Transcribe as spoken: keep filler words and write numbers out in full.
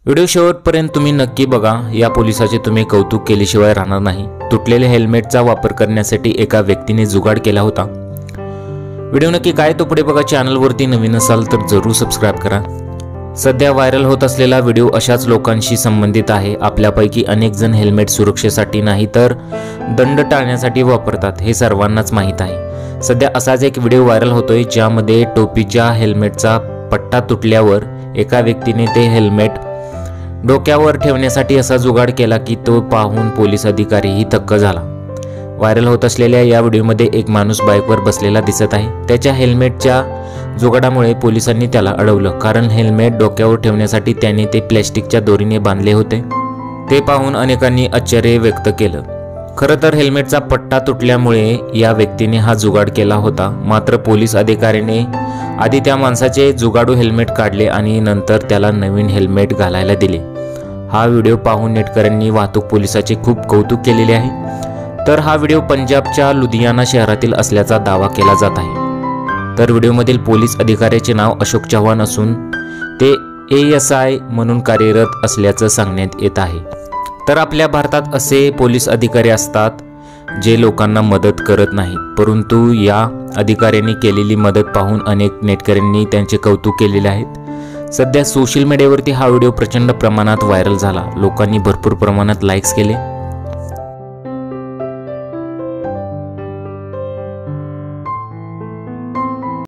Video शेवटपर्यंत तुम्ही नक्की बघा। या पोलिसाचे तुम्ही कौतुक केल्याशिवाय राहणार नाही। तुटलेल्या हेल्मेटचा वापर करण्यासाठी एका व्यक्तीने जुगाड केला होता। व्हिडिओ नक्की काय तो पुढे बघा। चॅनलवरती नवीन असाल तर जरूर सबस्क्राइब करा। सध्या व्हायरल होत असलेला व्हिडिओ अशाच लोकांशी संबंधित आहे। आपल्यापैकी अनेक जण हेल्मेट सुरक्षेसाठी नाही तर दंड टाळण्यासाठी वापरतात, हे सर्वांनाच माहीत आहे। सध्या असाच एक व्हिडिओ व्हायरल होतोय ज्यामध्ये टोपीच्या हेल्मेटचा पट्टा तुटल्यावर एका व्यक्तीने ते हेल्मेट डोक्यावर ठेवण्यासाठी असा जुगाड केला की तो पाहून पोलीस अधिकारीही थक्क झाला। व्हायरल होत असलेल्या या व्हिडिओमध्ये एक माणूस बाईकवर बसलेला दिसत आहे। त्याच्या हेल्मेटच्या जुगाडामुळे पोलिसांनी त्याला अडवलं, कारण हेल्मेट डोक्यावर ठेवण्यासाठी त्याने ते प्लॅस्टिकच्या दोरीने बांधले होते। ते पाहून अनेकांनी आश्चर्य व्यक्त केलं। खरं तर हेल्मेटचा पट्टा तुटल्यामुळे या व्यक्तीने हा जुगाड केला होता। मात्र पोलीस अधिकाऱ्याने आधी त्या माणसाचे जुगाडू हेल्मेट काढले आणि नंतर त्याला नवीन हेल्मेट घालायला दिले। हा व्हिडिओ पाहून नेटकऱ्यांनी वाहतूक पोलिसाचे खूप कौतुक केलेले आहे। तर हा व्हिडिओ पंजाबच्या लुधियाना शहरातील असल्याचा दावा केला जात आहे। तर व्हिडिओमधील पोलीस अधिकाऱ्याचे नाव अशोक चव्हाण असून ते ए एस आय म्हणून कार्यरत असल्याचं सांगण्यात येत आहे। तर आपल्या भारतात असे पोलीस अधिकारी असतात जे लोकांना मदत करत नाहीत, परंतु या अधिकाऱ्यांनी केलेली मदत पाहून अनेक नेटकऱ्यांनी त्यांचे कौतुक केलेले आहेत। सध्या सोशल मीडियावरती हा व्हिडिओ प्रचंड प्रमाणात व्हायरल झाला। लोकांनी भरपूर प्रमाणात लाईक्स केले।